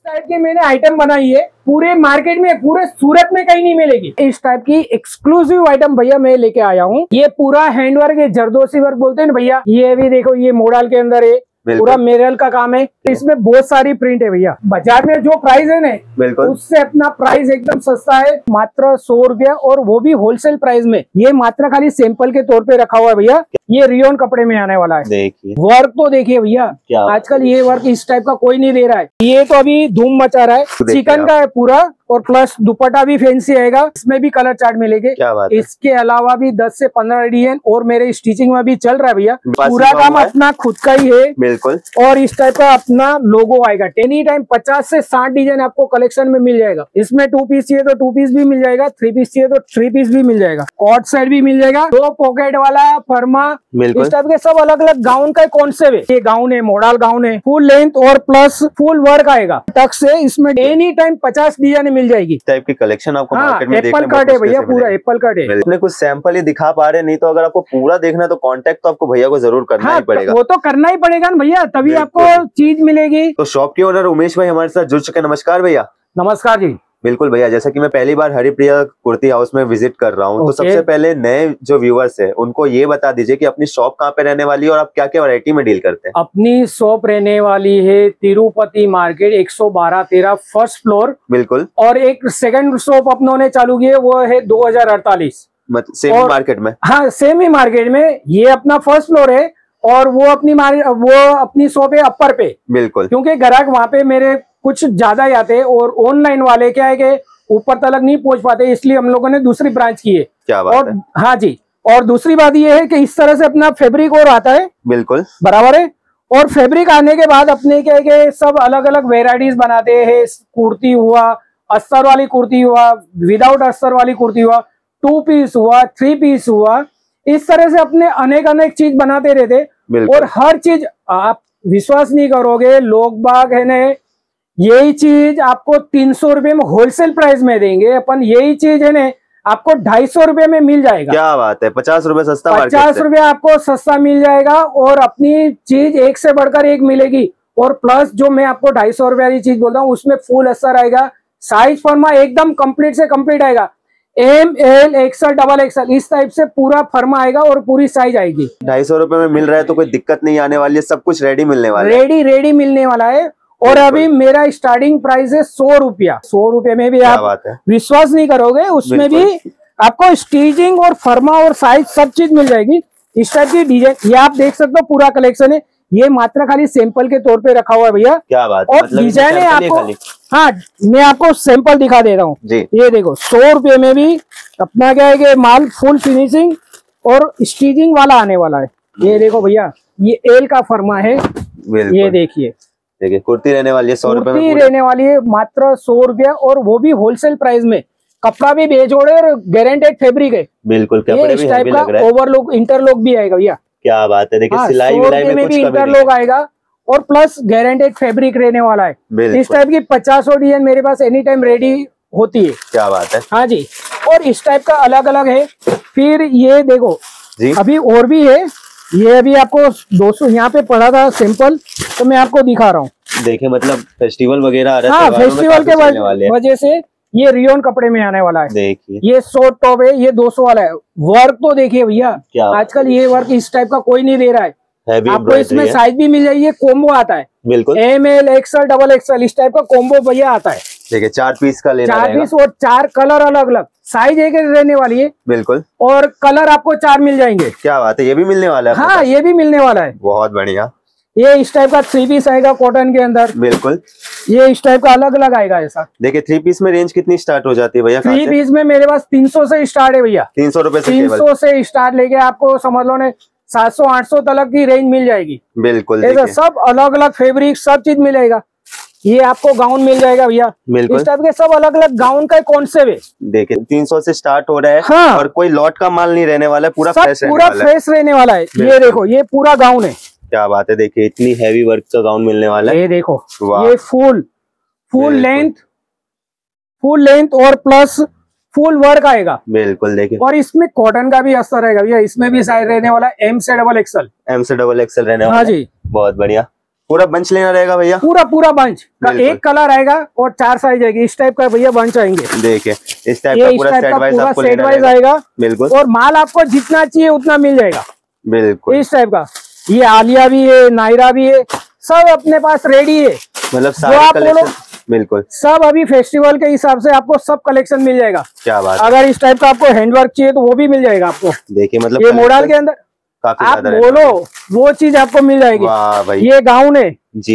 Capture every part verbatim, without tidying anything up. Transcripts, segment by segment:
Type की मैंने item बनाई है, पूरे मार्केट में, पूरे सूरत में कहीं नहीं मिलेगी। इस टाइप की एक्सक्लूसिव आइटम भैया मैं लेके आया हूँ। ये पूरा हैंडवर्क है, जरदोसी वर्क बोलते हैं ना भैया। ये भी देखो, ये मॉडल के अंदर है, पूरा मेरल का काम है। इसमें बहुत सारी प्रिंट है भैया। बाजार में जो प्राइस है ना, उससे अपना प्राइस एकदम सस्ता है, मात्र सौ रुपया, और वो भी होलसेल प्राइस में। ये मात्र खाली सैंपल के तौर पे रखा हुआ है भैया। ये रियोन कपड़े में आने वाला है। देखिए वर्क तो देखिए भैया, आजकल ये वर्क इस टाइप का कोई नहीं दे रहा है। ये तो अभी धूम मचा रहा है। चिकन का है पूरा, और प्लस दुपट्टा भी फैंसी आएगा। इसमें भी कलर चार्ट मिलेंगे। इसके अलावा भी दस से पंद्रह डिजाइन और मेरे स्टिचिंग में भी चल रहा है भैया। पूरा काम अपना खुद का ही है बिल्कुल। और इस टाइप का अपना लोगो आएगा। एनी टाइम पचास से साठ डिजाइन आपको कलेक्शन में मिल जाएगा। इसमें टू पीस चाहिए तो टू पीस भी मिल जाएगा, थ्री पीस चाहिए तो थ्री पीस भी मिल जाएगा, कॉट साइड भी मिल जाएगा, दो पॉकेट वाला, फर्मा, इस टाइप के सब अलग अलग गाउन का कॉन्सेप्ट है। ये गाउन है, मॉडल गाउन है, फुल लेंथ और प्लस फुल वर्क आएगा टक से। इसमें एनी टाइम पचास डिजाइन मिल जाएगी। टाइप की कलेक्शन आपको हाँ, मार्केट में एप्पल कट है भैया, पूरा एप्पल कट है। अपने कुछ सैंपल ही दिखा पा रहे, नहीं तो अगर आपको पूरा देखना है तो कांटेक्ट तो आपको भैया को जरूर करना हाँ, ही पड़ेगा। वो तो करना ही पड़ेगा ना भैया, तभी आपको चीज मिलेगी। तो शॉप के ओनर उमेश भाई हमारे साथ जुड़ चुके। नमस्कार भैया। नमस्कार जी। बिल्कुल भैया, जैसा कि मैं पहली बार हरिप्रिया कुर्ती हाउस में विजिट कर रहा हूँ, तो सबसे पहले नए जो व्यूअर्स है उनको ये बता दीजिए कि अपनी शॉप कहाँ पे रहने वाली है और आप क्या क्या वैरायटी में डील करते हैं। अपनी शॉप रहने वाली है तिरुपति मार्केट, एक सौ बारह तेरह फर्स्ट फ्लोर बिल्कुल। और एक सेकंड शॉप अपनों ने चालू की है, वो है दो हजार अड़तालीस सेम मार्केट में। हाँ, सेम ही मार्केट में। ये अपना फर्स्ट फ्लोर है और वो अपनी वो अपनी शॉप है अपर पे बिल्कुल, क्योंकि ग्राहक वहाँ पे मेरे कुछ ज्यादा ही आते हैं और ऑनलाइन वाले क्या है कि ऊपर तक नहीं पहुंच पाते, इसलिए हम लोगों ने दूसरी ब्रांच की है। क्या बात और है? हाँ जी। और दूसरी बात ये है कि इस तरह से अपना फैब्रिक और आता है बिल्कुल बराबर है। और फैब्रिक आने के बाद अपने क्या है कि सब अलग अलग वेराइटीज बनाते हैं। कुर्ती हुआ, अस्तर वाली कुर्ती हुआ, विदाउट अस्तर वाली कुर्ती हुआ, टू पीस हुआ, थ्री पीस हुआ, इस तरह से अपने अनेक अनेक चीज बनाते रहते। और हर चीज आप विश्वास नहीं करोगे, लोग बाग है ना, यही चीज आपको तीन सौ रुपए में होलसेल प्राइस में देंगे अपन। यही चीज है ना आपको ढाई सौ रुपए में मिल जाएगा। क्या बात है, पचास रुपए सस्ता, पचास रुपए आपको सस्ता मिल जाएगा। और अपनी चीज एक से बढ़कर एक मिलेगी। और प्लस जो मैं आपको ढाई सौ रुपए वाली चीज बोलता हूँ, उसमें फुल असर आएगा। साइज फर्मा एकदम कंप्लीट से कंप्लीट आएगा। M L XL double XL इस टाइप से पूरा फर्मा आएगा और पूरी साइज आएगी। ढाई सौ रुपए में मिल रहा है तो कोई दिक्कत नहीं आने वाली है, सब कुछ रेडी मिलने वाला है। रेडी रेडी मिलने वाला है। और अभी मेरा स्टार्टिंग प्राइस है सौ रुपया। सौ रुपये में भी आप विश्वास नहीं करोगे, उसमें भी आपको स्टिचिंग और फर्मा और साइज सब चीज मिल जाएगी। इस टाइप की डिजाइन ये आप देख सकते हो, पूरा कलेक्शन है। ये मात्र खाली सैंपल के तौर पे रखा हुआ है भैया। क्या बात है। और मतलब डिजाइन है आपको, हाँ मैं आपको सैंपल दिखा दे रहा हूँ। ये देखो सौ रुपये में भी अपना क्या है कि माल फुल फिनिशिंग और स्टिचिंग वाला आने वाला है। ये देखो भैया, ये एल का फर्मा है। ये देखिए देखिए कुर्ती रहने वाली है सौ रुपए में, रहने वाली है मात्र सौ रुपया, और वो भी होलसेल प्राइस में। कपड़ा भी बेजोड़ है और गारंटेड फैब्रिक है बिल्कुल। कपड़े भी हेवी लग रहा है। ओवरलॉक इंटरलॉक भी आएगा भैया। क्या बात है, देखिए सिलाई विलाई में, में कुछ भी इंटरलॉक आएगा और प्लस गारंटेड फैब्रिक रहने वाला है। इस टाइप की पचासों डिजाइन मेरे पास एनी टाइम रेडी होती है। क्या बात है। हाँ जी। और इस टाइप का अलग अलग है। फिर ये देखो जी, अभी और भी है। ये अभी आपको दो सौ यहाँ पे पड़ा था सैंपल, तो मैं आपको दिखा रहा हूँ। देखिए मतलब फेस्टिवल वगैरह आ रहा है। हाँ, फेस्टिवल के वजह से ये रियोन कपड़े में आने वाला है। देखिए ये शॉर्ट टॉप है, ये दो सौ वाला है। वर्क तो देखिए भैया, आजकल ये वर्क इस टाइप का कोई नहीं दे रहा है। आपको इसमें साइज भी मिल जाएगी, कोम्बो आता है बिल्कुल। M L XL double XL इस टाइप का कोम्बो भैया आता है। देखिए चार पीस का लेना चार पीस और चार कलर अलग अलग, साइज एक रहने वाली है बिल्कुल। और कलर आपको चार मिल जाएंगे। क्या बात है, ये भी मिलने वाला है। हाँ, ये भी मिलने वाला है। बहुत बढ़िया। ये इस टाइप का थ्री पीस आएगा कॉटन के अंदर बिल्कुल। ये इस टाइप का अलग अलग आएगा ऐसा। देखिए थ्री पीस में रेंज कितनी स्टार्ट हो जाती है भैया? थ्री पीस में मेरे पास तीन सौ से स्टार्ट है भैया। तीन सौ रुपए से तीन सौ से स्टार्ट लेके आपको समझ लो ने सात सौ आठ सौ तक की रेंज मिल जाएगी बिल्कुल। ऐसा सब अलग अलग फैब्रिक सब चीज मिलेगा। ये आपको गाउन मिल जाएगा भैया। इस टाइप के सब अलग अलग गाउन का कॉन्सेप्ट है। देखिए तीन सौ से स्टार्ट हो रहा है। हाँ। और कोई लॉट का माल नहीं रहने वाला है, पूरा फ्रेश पूरा फ्रेश रहने वाला है। ये देखो ये पूरा गाउन है। क्या बात है, देखिए इतनी हैवी वर्क का गाउन मिलने वाला है। ये देखो ये full full length full length और प्लस फुल वर्क आएगा बिल्कुल। देखिए और इसमें कॉटन का भी असर रहेगा भैया। इसमें भी साइज रहने वाला है एम से डबल एक्सएल। एम से डबल एक्सएल रहने वाला। हाँ जी, बहुत बढ़िया। पूरा बंच लेना रहेगा भैया, पूरा पूरा बंच का एक कलर आएगा और चार साइज आएगी, इस टाइप का भैया बंच आएंगे। देखिए इस टाइप का पूरा सेट वाइज आपको सेट वाइज आएगा। बिल्कुल, और माल आपको जितना चाहिए उतना मिल जाएगा। बिल्कुल इस टाइप का ये आलिया भी है, नायरा भी है, सब अपने पास रेडी है। मतलब सारे कलेक्शन बिल्कुल सब अभी फेस्टिवल के हिसाब से आपको सब कलेक्शन मिल जाएगा। क्या बात, अगर इस टाइप का आपको हैंडवर्क चाहिए तो वो भी मिल जाएगा आपको। देखिए मतलब ये मॉडल के अंदर आप बोलो वो चीज आपको मिल जाएगी। वाह भाई, ये गाउन है जी,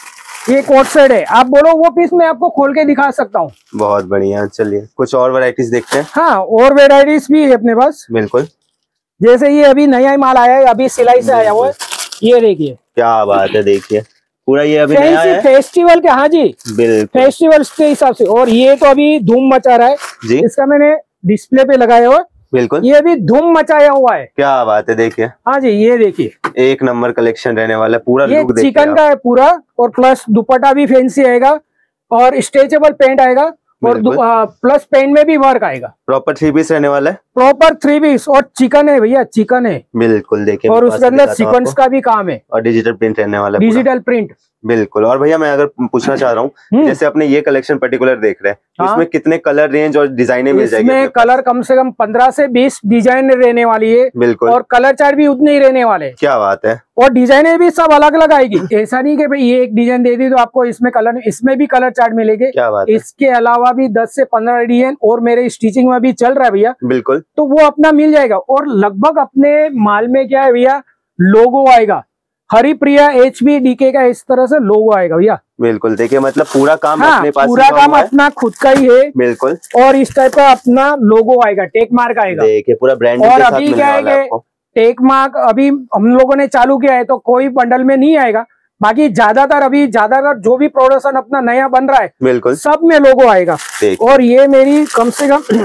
ये कोट सेट है, आप बोलो वो पीस मैं आपको खोल के दिखा सकता हूँ। बहुत बढ़िया, चलिए कुछ और वैरायटीज देखते हैं। हाँ और वेराइटीज भी है अपने पास। बिल्कुल, जैसे ये अभी नया माल आया है, अभी सिलाई से आया हुआ है, ये देखिए क्या बात है। देखिए पूरा ये अभी नया है फेस्टिवल के, हाँ जी बिल्कुल फेस्टिवल के हिसाब से। और ये तो अभी धूम मचा रहा है जी, इसका मैंने डिस्प्ले पे लगाया हुआ। बिल्कुल, ये भी धूम मचाया हुआ है। क्या बात है। देखिए हाँ जी ये देखिए एक नंबर कलेक्शन रहने वाला है, पूरा ये लुक चिकन का है पूरा, और प्लस दुपट्टा भी फैंसी आएगा और स्ट्रेचेबल पेंट आएगा और प्लस पेंट में भी वर्क आएगा। प्रॉपर थ्री पीस रहने वाला है, प्रॉपर थ्री पीस, और चिकन है भैया, चिकन है बिल्कुल। देखिए और उसके अंदर सीक्वेंस का भी काम है और डिजिटल प्रिंट रहने वाला है, डिजिटल प्रिंट बिल्कुल। और भैया मैं अगर पूछना चाह रहा हूँ, जैसे अपने ये कलेक्शन पर्टिकुलर देख रहे हैं, हाँ? इसमें कितने कलर रेंज और डिजाइने मिल जाएगी? इसमें कलर कम से कम पंद्रह से बीस डिजाइन रहने वाली है, बिल्कुल, और कलर चार्ट भी उतने ही रहने वाले। क्या बात है। और डिजाइने भी सब अलग अलग आएगी, ऐसा नहीं कि भाई ये एक डिजाइन दे दी तो आपको इसमें कलर, इसमें भी कलर चार्ट मिलेंगे। क्या बात है। इसके अलावा भी दस से पंद्रह डिजाइन और मेरे स्टिचिंग में भी चल रहा है भैया, बिल्कुल, तो वो अपना मिल जाएगा। और लगभग अपने माल में क्या है भैया, लोगो आएगा हरिप्रिया एच बी डी के का, इस तरह से लोगो आएगा भैया। बिल्कुल, देखिए मतलब पूरा काम हाँ, अपने पास पूरा काम अपना खुद का ही है, बिल्कुल। और इस टाइप का अपना लोगो आएगा, टेक मार्क आएगा, देखिए पूरा ब्रांड। और अभी क्या है टेक मार्क अभी हम लोगों ने चालू किया है, तो कोई बंडल में नहीं आएगा, बाकी ज्यादातर अभी ज्यादातर जो भी प्रोडक्शन अपना नया बन रहा है, बिल्कुल सब में लोगो आएगा। और ये मेरी कम से कम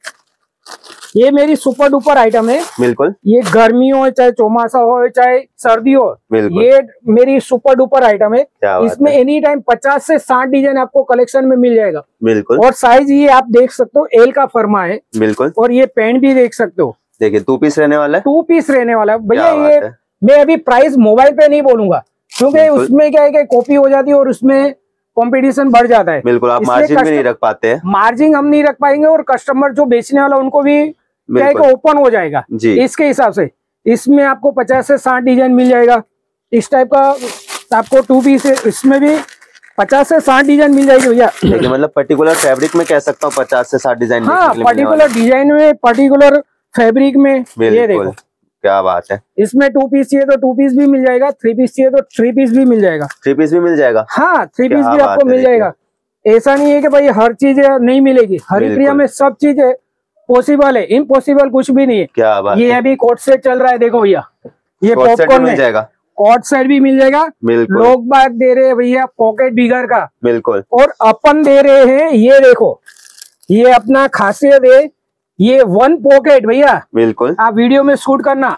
ये मेरी सुपर डुपर आइटम है, बिल्कुल। ये गर्मी हो चाहे चौमासा हो चाहे सर्दी हो, ये मेरी सुपर डुपर आइटम है। इसमें एनी टाइम पचास से साठ डिजाइन आपको कलेक्शन में मिल जाएगा, बिल्कुल। और साइज ये आप देख सकते हो एल का फर्मा है, बिल्कुल। और ये पैंट भी देख सकते हो, देखिए टू पीस रहने वाला है, टू पीस रहने वाला है भैया। ये मैं अभी प्राइस मोबाइल पे नहीं बोलूंगा, क्योंकि उसमें क्या है कि कॉपी हो जाती है और उसमें कंपटीशन बढ़ जाता है, बिल्कुल। आप मार्जिन भी नहीं रख पाते हैं, मार्जिन हम नहीं रख पाएंगे, और कस्टमर जो बेचने वाला उनको भी क्या है कि ओपन हो जाएगा जी। इसके हिसाब से इसमें आपको पचास से साठ डिजाइन मिल जाएगा, इस टाइप का आपको टू पीस है, इसमें भी पचास से साठ डिजाइन मिल जाएगी भैया। देखिए मतलब पर्टिकुलर फैब्रिक में कह सकता हूँ पचास से साठ डिजाइन, हाँ पर्टिकुलर डिजाइन में, पर्टिकुलर फैब्रिक में। ये देखो क्या बात है। इसमें टू पीस चाहिए तो टू पीस भी मिल जाएगा, थ्री पीस चाहिए तो थ्री पीस भी मिल जाएगा, थ्री पीस भी मिल जाएगा, हाँ थ्री पीस भी आपको मिल जाएगा। ऐसा नहीं है कि भाई हर चीज नहीं मिलेगी, हरिप्रिया में सब चीज पॉसिबल है, इम्पॉसिबल कुछ भी नहीं है। क्या बात ये है। अभी कोट सेट चल रहा है, देखो भैया, ये पॉपकॉर्न मिल जाएगा, कोट सेट भी मिल जाएगा, लोग बात दे रहे हैं भैया पॉकेट बिगर का, बिल्कुल। और अपन दे रहे हैं, ये देखो ये अपना खासियत है, ये वन पॉकेट भैया, बिल्कुल। आप वीडियो में शूट करना,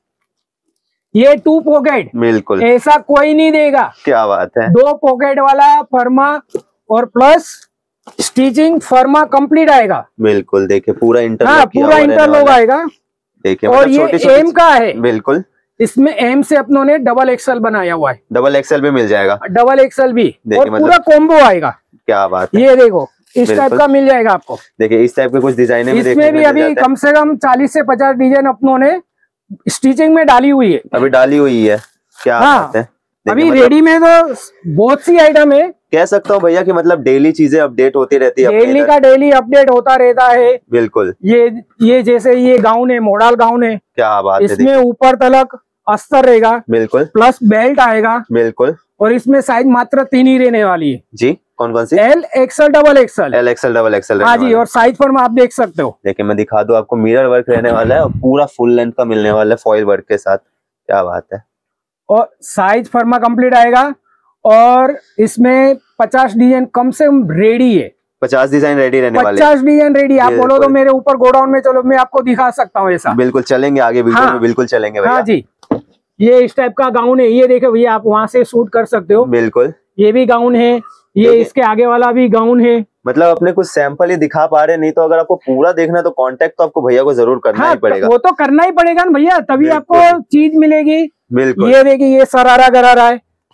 ये टू पॉकेट, बिल्कुल, ऐसा कोई नहीं देगा। क्या बात है। दो पॉकेट वाला फर्मा और प्लस स्टिचिंग फर्मा कंप्लीट आएगा, बिल्कुल। देखिए पूरा इंटरलॉक, हाँ, पूरा इंटरलॉक आएगा, देखिए। और ये एम का है, बिल्कुल। इसमें एम से अपनों ने डबल एक्सएल बनाया हुआ है, डबल एक्सएल भी मिल जाएगा, डबल एक्सएल भी, और पूरा कॉम्बो आएगा। क्या बात है। ये देखो इस टाइप का मिल जाएगा आपको, देखिए इस टाइप के कुछ डिजाइन भी, इसमें भी अभी कम से कम चालीस से पचास डिजाइन अपनों ने स्टिचिंग में डाली हुई है, अभी डाली हुई है। क्या बात है। अभी रेडी में तो बहुत सी आइटम है, कह सकता हूँ भैया कि मतलब डेली चीजें अपडेट होती रहती है, डेली का डेली अपडेट होता रहता है, बिल्कुल। ये ये जैसे ये गाउन है, मॉडल गाउन है, क्या बात है। इसमें ऊपर तलक अस्तर रहेगा, बिल्कुल, प्लस बेल्ट आएगा, बिल्कुल। और इसमें साइज मात्र तीन ही रहने वाली है जी। कौन कौन सी? L XL double XL, L XL double XL, हाँ जी। और साइज फॉर्म आप देख सकते हो, देखिए मैं दिखा दूं आपको, मिरर वर्क रहने वाला है और पूरा फुल लेंथ का मिलने वाला है फॉइल वर्क के साथ। क्या बात है। और साइज फर्मा कंप्लीट आएगा, और इसमें पचास डिजाइन कम से कम रेडी है, पचास डिजाइन रेडी रहने वाले, पचास डिजाइन रेडी। आप बोलो तो मेरे ऊपर गोडाउन में चलो, मैं आपको दिखा सकता हूँ ऐसा, बिल्कुल चलेंगे आगे वीडियो हाँ, में बिल्कुल चलेंगे भैया। हाँ जी। ये इस टाइप का गाउन है, ये देखो भैया, आप वहां से शूट कर सकते हो, बिल्कुल। ये भी गाउन है, ये इसके आगे वाला भी गाउन है, मतलब अपने कुछ सैंपल ही दिखा पा रहे, नहीं तो अगर आपको पूरा देखना है तो कांटेक्ट तो आपको भैया को जरूर करना हाँ, ही पड़ेगा। वो तो करना ही पड़ेगा ना भैया, तभी आपको चीज मिलेगी, बिल्कुल। ये देखिए ये सरारा गरारा है,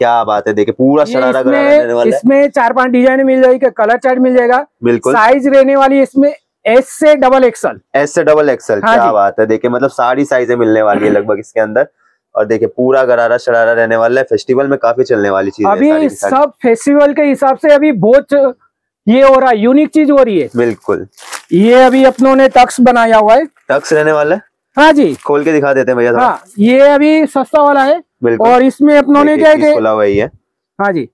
क्या बात है, देखिए पूरा शरारा गरारा रहने वाला है। इसमें चार पांच डिजाइन मिल जाएगी, कलर चार्ट मिल जाएगा। बिल्कुल। साइज रहने वाली है इसमें एस से डबल एक्सल। एस से डबल एक्सल, हाँ क्या जी। बात है, देखिए मतलब सारी साइजें मिलने वाली है लगभग इसके अंदर। और देखिए पूरा गरारा शरारा रहने वाला है, फेस्टिवल में काफी चलने वाली चीज है। अभी सब फेस्टिवल के हिसाब से अभी बहुत ये हो रहा है, यूनिक चीज हो रही है। बिल्कुल। ये अभी अपनों ने टक्स बनाया हुआ है। टक्स रहने वाला है, हाँ जी, खोल के दिखा देते हैं भैया। हाँ, ये अभी सस्ता वाला है। बिल्कुल। और इसमें अपनों ने क्या खुला हुआ ही है। हाँ जी,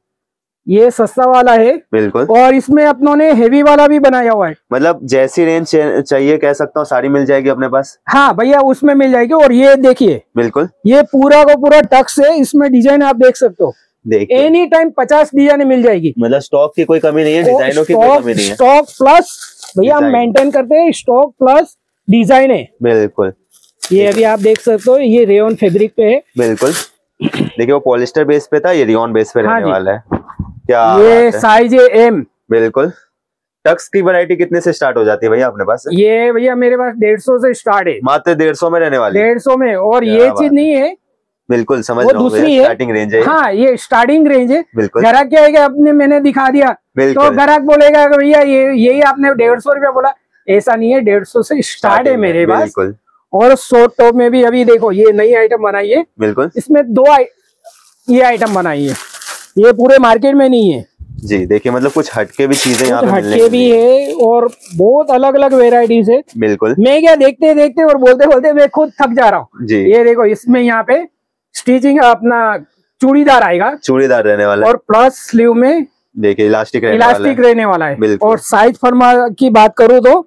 ये सस्ता वाला है। बिल्कुल। और इसमें अपनों ने हेवी वाला भी बनाया हुआ है। मतलब जैसी रेंज चाहिए कह सकता हूँ सारी मिल जाएगी अपने पास। हाँ भैया, उसमें मिल जाएगी। और ये देखिए, बिल्कुल, ये पूरा को पूरा टक्स है। इसमें डिजाइन आप देख सकते हो, देखिए एनी टाइम पचास डिजाइन मिल जाएगी। मतलब स्टॉक की कोई कमी नहीं है, डिजाइनों की कोई कमी नहीं है। स्टॉक प्लस भैया हम मेंटेन करते हैं, स्टॉक प्लस डिजाइन है। बिल्कुल। ये अभी आप देख सकते हो, ये रेयन फैब्रिक पे है। बिल्कुल, देखिए वो पॉलिस्टर बेस पे था, ये रेयन बेस पे रहने वाला है। क्या ये साइज है एम। बिल्कुल। टक्स की वैरायटी कितने से स्टार्ट हो जाती है भैया अपने पास? ये भैया मेरे पास डेढ़ सौ से स्टार्ट है। मात्र डेढ़ सौ में रहने वाली? डेढ़ सौ में। और ये चीज नहीं है, बिल्कुल समझ वो रहा हूं, दूसरी है, स्टार्टिंग रेंज है। हाँ, ये स्टार्टिंग रेंज है। बिल्कुल। ग्राहक क्या है कि आपने मैंने दिखा दिया तो ग्राहक बोलेगा कि भैया ये यही आपने डेढ़ सौ रुपया बोला। ऐसा नहीं है, डेढ़ सौ से स्टार्ट है मेरे पास। बिल्कुल। और शॉर्ट टॉप में भी अभी देखो ये नई आइटम बनाई है। बिल्कुल। इसमें दो आई, ये आइटम बनाई है, ये पूरे मार्केट में नहीं है जी। देखिए मतलब कुछ हटके भी चीजें यहाँ पे हटके भी है और बहुत अलग अलग वेराइटीज है। बिल्कुल। मैं क्या देखते देखते और बोलते बोलते मैं खुद थक जा रहा हूँ जी। ये देखो, इसमें यहाँ पे स्टिचिंग अपना चूड़ीदार आएगा, चूड़ीदार रहने वाला है। और प्लस स्लीव में देखिए इलास्टिक रहने इलास्टिक रहने वाला है। और साइज फरमा की बात करूँ तो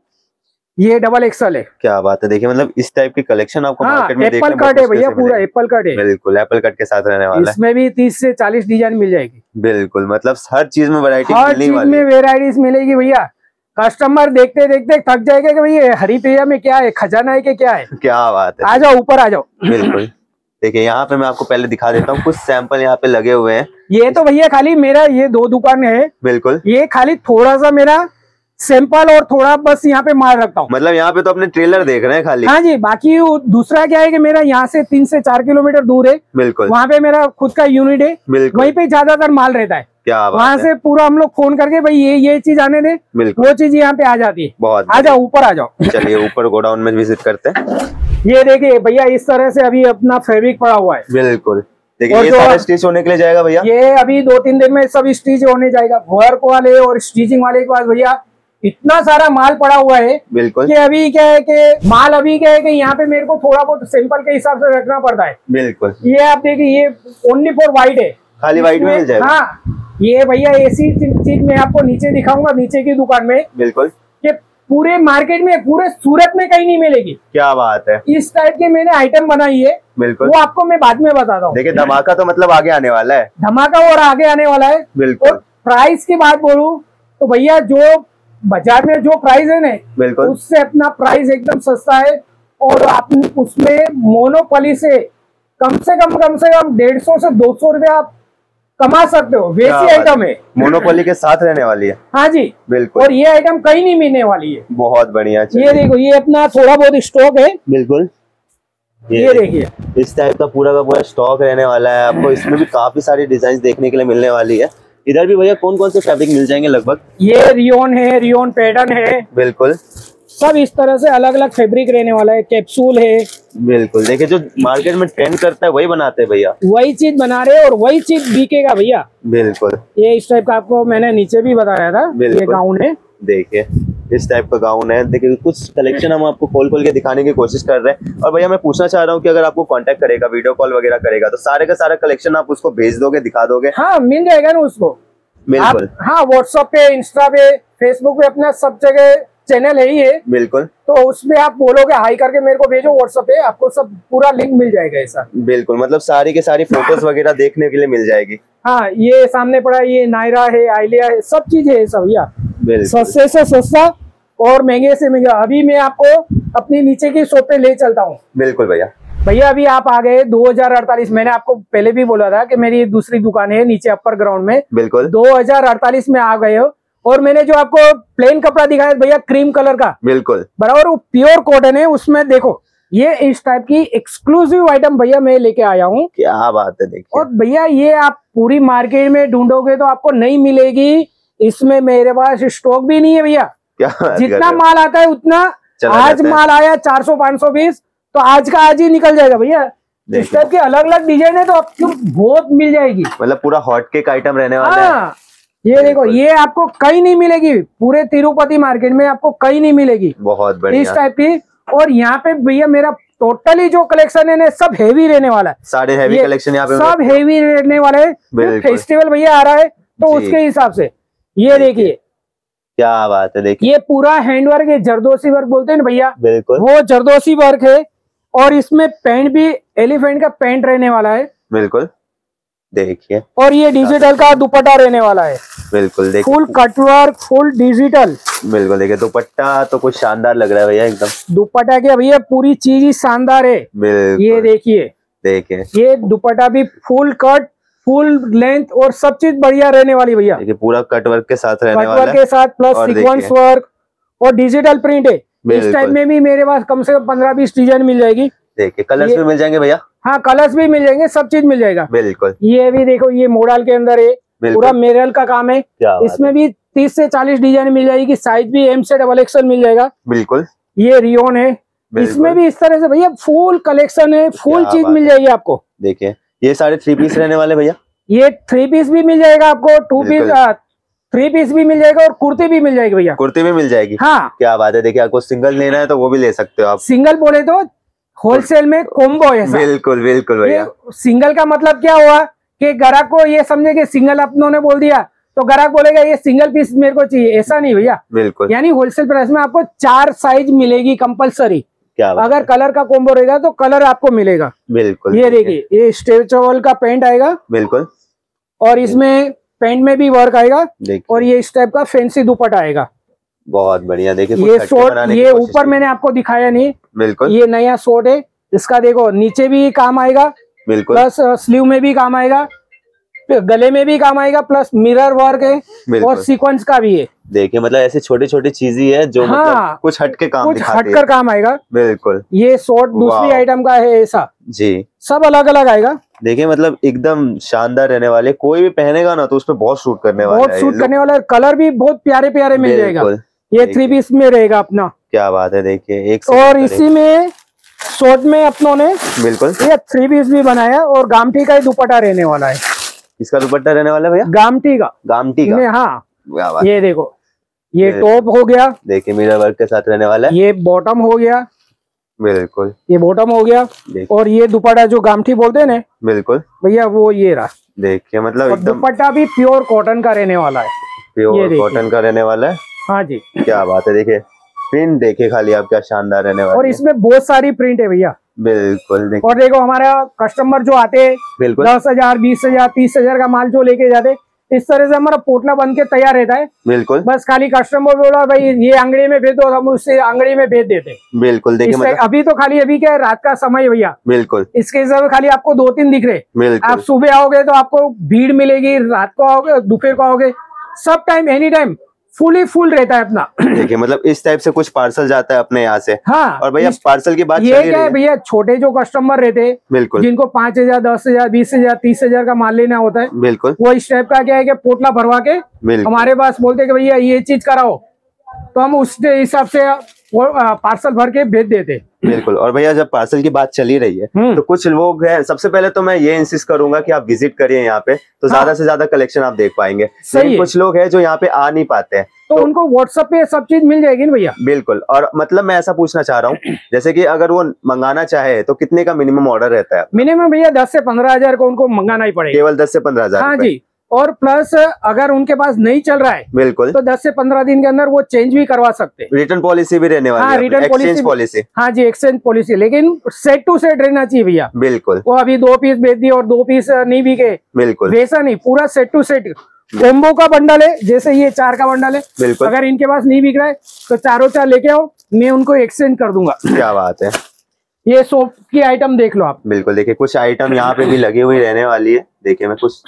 ये डबल एक्सल है। क्या बात है, देखिए मतलब इस टाइप की कलेक्शन आपको हाँ, मार्केट में देखने एप्पल कट है भैया, पूरा एप्पल कट है। बिल्कुल, एप्पल कट के साथ रहने वाला है। इसमें भी तीस से चालीस डिजाइन मिल जाएगी। बिल्कुल, मतलब हर चीज में वैरायटी हर चीज में वेराइटीज मिलेगी भैया। कस्टमर देखते देखते थक जाएगा कि भैया हरिप्रिया में क्या है, खजाना है कि क्या है। क्या बात है, आ जाओ ऊपर आ जाओ। बिल्कुल। देखिए यहाँ पे मैं आपको पहले दिखा देता हूँ, कुछ सैंपल यहाँ पे लगे हुए हैं। ये तो भैया खाली मेरा ये दो दुकान है। बिल्कुल। ये खाली थोड़ा सा मेरा सैंपल और थोड़ा बस यहाँ पे मार रखता हूँ। मतलब यहाँ पे तो अपने ट्रेलर देख रहे हैं खाली। हाँ जी, बाकी दूसरा क्या है कि मेरा यहाँ से तीन से चार किलोमीटर दूर है। बिल्कुल। वहाँ पे मेरा खुद का यूनिट है। बिल्कुल। वहीं पे ज्यादातर माल रहता है। क्या वहाँ से पूरा हम लोग फोन करके भाई ये ये चीज आने दे, वो चीज यहाँ पे आ जाती है। बहुत आ जाओ ऊपर आ जाओ। चलिए ऊपर गोडाउन में विजिट करते हैं। ये देखिए भैया, इस तरह से अभी अपना फैब्रिक पड़ा हुआ है। बिल्कुल। देखिए ये सारा स्टिच होने के लिए जाएगा भैया। ये अभी दो तीन दिन में सब स्टिच होने जाएगा। वर्क वाले और स्टिचिंग वाले के पास भैया इतना सारा माल पड़ा हुआ है। बिल्कुल। कि अभी क्या है कि माल अभी क्या है कि यहाँ पे मेरे को थोड़ा बहुत सिंपल के हिसाब से रखना पड़ता है। बिल्कुल। ये आप देखिए, ये ओनली फॉर व्हाइट है, खाली व्हाइट में मिल जाएगा। हाँ, ये भैया ऐसी चीज मैं आपको नीचे दिखाऊंगा, नीचे की दुकान में। बिल्कुल। कि पूरे मार्केट में, पूरे सूरत में कहीं नहीं मिलेगी। क्या बात है, इस टाइप की मैंने आइटम बनाई है। बिल्कुल। वो आपको मैं बाद में बताता हूँ। देखिए धमाका तो मतलब आगे आने वाला है। धमाका और आगे आने वाला है। बिल्कुल। और प्राइस की बात बोलूं तो भैया जो बाजार में जो प्राइस है ना, बिल्कुल, उससे अपना प्राइस एकदम सस्ता है। और आप उसमें मोनोपोली से कम से कम कम से कम डेढ़ सौ से दो सौ रुपया आप कमा सकते हो। वैसी आइटम है, मोनोपोली के साथ रहने वाली है। हाँ जी, बिल्कुल। और ये आइटम कहीं नहीं मिलने वाली है। बहुत बढ़िया। ये देखो, ये अपना थोड़ा बहुत स्टॉक है। बिल्कुल। ये, ये देखिए, इस टाइप का पूरा का पूरा स्टॉक रहने वाला है आपको। इसमें भी काफी सारी डिजाइन देखने के लिए मिलने वाली है। इधर भी भैया कौन कौन से फैब्रिक मिल जाएंगे लगभग? ये रियोन है, रियोन पैटर्न है। बिल्कुल, सब इस तरह से अलग अलग फैब्रिक रहने वाला है। कैप्सूल है। बिल्कुल। देखिए जो मार्केट में ट्रेंड करता है वही बनाते हैं भैया, वही चीज बना रहे और वही चीज बिकेगा भैया। बिल्कुल। ये इस टाइप का आपको मैंने नीचे भी बताया था। ये गाउन है, देखिए इस टाइप का गाउन है। देखिए कुछ कलेक्शन हम आपको खोल खोल के दिखाने की कोशिश कर रहे हैं। और भैया मैं पूछना चाह रहा हूँ कि अगर आपको कांटेक्ट करेगा, वीडियो कॉल वगैरह करेगा, तो सारे का सारा कलेक्शन आप उसको भेज दोगे, दिखा दोगे? हाँ, मिल जाएगा ना उसको। बिल्कुल। हाँ, व्हाट्सएप पे, इंस्टा पे, फेसबुक पे, अपना सब जगह चैनल है ही है। बिल्कुल। तो उसमें आप बोलोगे हाई करके मेरे को भेजो व्हाट्सएप पे, आपको सब पूरा लिंक मिल जाएगा ऐसा। बिल्कुल, मतलब सारी के सारी फोटोज वगैरह देखने के लिए मिल जाएगी। हाँ, ये सामने पड़ा, ये नायरा है, आइलिया है, सब चीज है सब भैया। सस्ते से सस्ता और महंगे से महंगा। अभी मैं आपको अपनी नीचे की शॉप पे ले चलता हूँ। बिल्कुल भैया। भैया अभी आप आ गए दो हजार अड़तालीस। मैंने आपको पहले भी बोला था कि मेरी दूसरी दुकान है नीचे अपर ग्राउंड में। बिल्कुल। दो हजार अड़तालीस में आ गए हो। और मैंने जो आपको प्लेन कपड़ा दिखाया भैया, क्रीम कलर का, बिल्कुल बराबर, वो प्योर कॉटन है। उसमें देखो ये इस टाइप की एक्सक्लूसिव आइटम भैया मैं लेके आया हूँ। क्या बात है, देखिए। और भैया ये आप पूरी मार्केट में ढूंढोगे तो आपको नहीं मिलेगी। इसमें मेरे पास स्टॉक भी नहीं है भैया। क्या जितना माल आता है उतना, आज माल आया चार सौ पाँच सौ पीस, तो आज का आज ही निकल जाएगा भैया। इस टाइप के अलग अलग डिजाइन है तो आपको बहुत मिल जाएगी। मतलब पूरा हॉट केक आइटम रहने वाला है। ये देखो, ये आपको कहीं नहीं मिलेगी, पूरे तिरुपति मार्केट में आपको कहीं नहीं मिलेगी। बहुत बढ़िया इस टाइप की। और यहाँ पे भैया मेरा टोटली जो कलेक्शन है ना, सब हेवी रहने वाला है। सारे हेवी कलेक्शन यहाँ पे सब हेवी रहने वाले है। फेस्टिवल भैया आ रहा है तो उसके हिसाब से ये देखिए। क्या बात है, देखिए। ये पूरा हैंडवर्क है, जरदोसी वर्क बोलते हैं ना भैया, बिल्कुल वो जरदोसी वर्क है। और इसमें पेंट भी एलिफेंट का पेंट रहने वाला है। बिल्कुल, देखिए। और ये डिजिटल का दुपट्टा रहने वाला है। बिल्कुल, देखिए। Full cutwork, full digital. बिल्कुल, देखिए दुपट्टा तो कुछ शानदार लग रहा है भैया एकदम। दुपट्टा क्या भैया, पूरी चीज ही शानदार है। ये देखिए, देखिए ये दुपट्टा भी फुल कट, फुल लेंथ और सब चीज बढ़िया रहने वाली भैया। देखिए पूरा कट वर्क के साथ रहने वाला है। कट वर्क के साथ प्लस सीक्वेंस वर्क और डिजिटल प्रिंट है। इस टाइप में भी मेरे पास कम से कम पंद्रह बीस डिजाइन मिल जाएगी। देखिए कलर्स भी मिल जाएंगे भैया। हाँ, कलर्स भी मिल जाएंगे, सब चीज मिल जाएगा। बिल्कुल। ये भी देखो, ये मॉडल के अंदर है, पूरा मिरर का काम है। इसमें भी तीस से चालीस डिजाइन मिल जाएगी। साइज भी एम से डबल एक्सएल मिल जाएगा। बिल्कुल। ये रियोन है, इसमें भी इस तरह से भैया फुल कलेक्शन है, फुल चीज मिल जाएगी आपको। देखिए ये सारे थ्री पीस रहने वाले भैया। ये थ्री पीस भी मिल जाएगा आपको, टू पीस, थ्री पीस भी मिल जाएगा और कुर्ती भी मिल जाएगी भैया। कुर्ती भी मिल जाएगी। हाँ, क्या बात है। देखिए आपको सिंगल लेना है तो वो भी ले सकते हो आप। सिंगल बोले तो होलसेल में कॉम्बो है। बिल्कुल बिल्कुल भैया। सिंगल का मतलब क्या हुआ कि ग्राहक को ये समझे कि सिंगल अपनों ने बोल दिया तो ग्राहक बोलेगा ये सिंगल पीस मेरे को चाहिए, ऐसा नहीं भैया। बिल्कुल। यानी होलसेल प्राइस में आपको चार साइज मिलेगी कंपलसरी। क्या अगर कलर का कॉम्बो रहेगा तो कलर आपको मिलेगा। बिल्कुल। ये देखिए, ये स्ट्रेचेबल का पेंट आएगा। बिल्कुल। और इसमें पेंट में भी वर्क आएगा। और ये इस टाइप का फैंसी दुपट्टा आएगा। बहुत बढ़िया। देखिए ये शॉर्ट, ये ऊपर मैंने आपको दिखाया नहीं। बिल्कुल। ये नया शॉर्ट है, इसका देखो नीचे भी काम आएगा। बिल्कुल। प्लस स्लीव में भी काम आएगा, गले में भी काम आएगा, प्लस मिरर वर्क है और सीक्वेंस का भी है। देखिए मतलब ऐसे छोटे छोटे चीजें है जो हाँ, मतलब कुछ हटके काम कुछ हटकर काम आएगा। बिल्कुल। ये शॉर्ट दूसरी आइटम का है ऐसा जी, सब अलग अलग आएगा। देखिए मतलब एकदम शानदार रहने वाले, कोई भी पहनेगा ना तो उसपे बहुत सूट करने वाला है। बहुत सूट करने वाला है। कलर भी बहुत प्यारे प्यारे मिल जाएगा। ये थ्री पीस में रहेगा अपना। क्या बात है। देखिए एक और इसी में शॉर्ट में अपनों ने बिल्कुल ये थ्री पीस भी बनाया और गामठी का ही दुपट्टा रहने वाला है। इसका दुपट्टा रहने वाला है भैया, गामठी का। गामठी का। हाँ, ये देखो, ये टॉप हो गया। देखिए मिरर वर्क के साथ रहने वाला है। ये बॉटम हो गया। बिल्कुल, ये बॉटम हो गया। और ये दुपट्टा जो गामठी बोलते हैं ना, बिल्कुल भैया, वो ये रहा। देखिए मतलब एकदम दुपट्टा भी प्योर कॉटन का रहने वाला है। प्योर कॉटन का रहने वाला है। हाँ जी। क्या बात है। देखिए प्रिंट देखिए खाली आप, क्या शानदार रहने वाला है। और इसमें बहुत सारी प्रिंट है भैया। बिल्कुल। देखिए और देखो हमारा कस्टमर जो आते हैं, बिल्कुल दस हजार बीस हजार तीस हजार का माल जो लेके जाते, इस तरह से हमारा पोटला बन के तैयार रहता है। बिल्कुल। बस खाली कस्टमर बोला भाई ये अंगड़ी में भेज दो, हम उससे अंगड़ी में भेज देते। बिल्कुल। देखिए मतलब अभी तो खाली अभी क्या रात का समय भैया। बिल्कुल। इसके हिसाब से खाली आपको दो तीन दिख रहे। आप सुबह आओगे तो आपको भीड़ मिलेगी, रात को आओगे, दोपहर को आओगे, सब time any time fully full रहता है अपना। देखिए मतलब इस टाइप से कुछ पार्सल जाता है अपने यहाँ से। हाँ। और भैया पार्सल की बात ये क्या है भैया, छोटे जो कस्टमर रहते हैं, बिल्कुल, जिनको पांच हजार दस हजार बीस हजार तीस हजार का माल लेना होता है, बिल्कुल, वो इस टाइप का क्या है कि पोटला भरवा के हमारे पास बोलते कि भैया ये चीज कराओ, तो हम उस हिसाब से पार्सल भर के भेज देते। बिल्कुल। और भैया जब पार्सल की बात चली रही है तो कुछ लोग हैं, सबसे पहले तो मैं ये इंसिस्ट करूंगा कि आप विजिट करिए यहाँ पे, तो ज्यादा हाँ। से ज्यादा कलेक्शन आप देख पाएंगे। लेकिन कुछ लोग हैं जो यहाँ पे आ नहीं पाते हैं, तो, तो उनको व्हाट्सएप पे सब चीज मिल जाएगी ना भैया। बिल्कुल। और मतलब मैं ऐसा पूछना चाह रहा हूँ, जैसे कि अगर वो मंगाना चाहे तो कितने का मिनिमम ऑर्डर रहता है? मिनिमम भैया दस से पंद्रह हजार को उनको मंगाना ही पड़ेगा। केवल दस से पंद्रह हजार? हाँ जी। और प्लस अगर उनके पास नहीं चल रहा है, बिल्कुल, तो दस से पंद्रह दिन के अंदर वो चेंज भी करवा सकते हैं। रिटर्न पॉलिसी भी रहने वाली है। हाँ, रिटर्न पॉलिसी पॉलिसी हाँ जी, एक्सचेंज पॉलिसी, लेकिन सेट टू सेट रहना चाहिए भैया। बिल्कुल। वो अभी दो पीस भेज दिए और दो पीस नहीं बिके, बिल्कुल वैसा नहीं, पूरा सेट टू सेट कॉम्बो का बंडल है। जैसे ये चार का बंडल है, बिल्कुल, अगर इनके पास नहीं बिक रहा है तो चारों चार लेके आओ, मैं उनको एक्सचेंज कर दूंगा। क्या बात है। ये सोप की आइटम देख लो आप। बिल्कुल। देखिए कुछ आइटम यहाँ पे भी लगी हुई रहने वाली है। देखिए मैं कुछ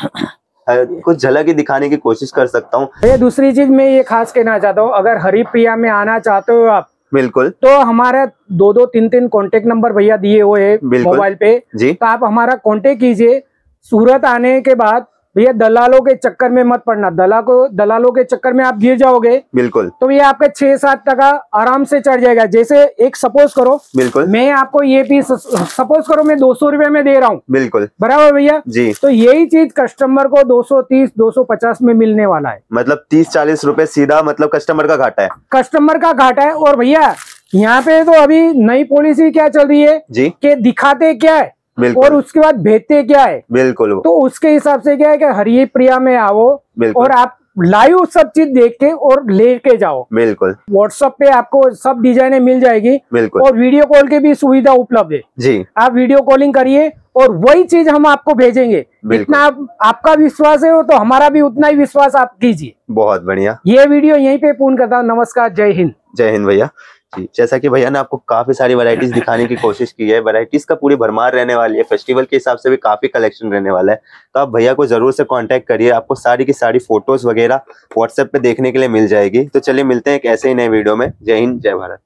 कुछ झलक ही दिखाने की कोशिश कर सकता हूँ। ये दूसरी चीज मैं ये खास कहना चाहता हूँ, अगर हरिप्रिया में आना चाहते हो आप, बिल्कुल। तो हमारा दो दो तीन तीन कॉन्टेक्ट नंबर भैया दिए हुए है मोबाइल पे जी। तो आप हमारा कॉन्टेक्ट कीजिए। सूरत आने के बाद भैया दलालों के चक्कर में मत पड़ना, दला को दलालों के चक्कर में आप गिर जाओगे बिल्कुल, तो ये आपके छह सात टका आराम से चढ़ जाएगा। जैसे एक सपोज करो, बिल्कुल, मैं आपको ये पीस सपोज करो मैं दो सौ रुपए में दे रहा हूँ, बिल्कुल बराबर भैया जी। तो यही चीज कस्टमर को दो सौ तीस दो सौ पचास में मिलने वाला है। मतलब तीस चालीस रुपए सीधा मतलब कस्टमर का घाटा है, कस्टमर का घाटा है। और भैया यहाँ पे तो अभी नई पॉलिसी क्या चल रही है जी, कि दिखाते क्या है और उसके बाद भेजते क्या है। बिल्कुल, तो उसके हिसाब से क्या है कि हरी प्रिया में आओ और आप लाइव सब चीज देख के और लेके जाओ। बिल्कुल, व्हाट्सएप पे आपको सब डिजाइने मिल जाएगी। बिल्कुल, और वीडियो कॉल की भी सुविधा उपलब्ध है जी। आप वीडियो कॉलिंग करिए और वही चीज हम आपको भेजेंगे। इतना आप, आपका विश्वास है वो तो हमारा भी उतना ही विश्वास आप कीजिए। बहुत बढ़िया। ये वीडियो यहीं पे पूर्ण करता हूँ। नमस्कार, जय हिंद। जय हिंद भैया जी। जैसा कि भैया ने आपको काफी सारी वैरायटीज दिखाने की कोशिश की है, वैरायटीज का पूरी भरमार रहने वाली है। फेस्टिवल के हिसाब से भी काफी कलेक्शन रहने वाला है, तो आप भैया को जरूर से कांटेक्ट करिए। आपको सारी की सारी फोटोज वगैरह व्हाट्सएप पे देखने के लिए मिल जाएगी। तो चलिए मिलते हैं एक ऐसे ही नए वीडियो में। जय हिंद, जय भारत।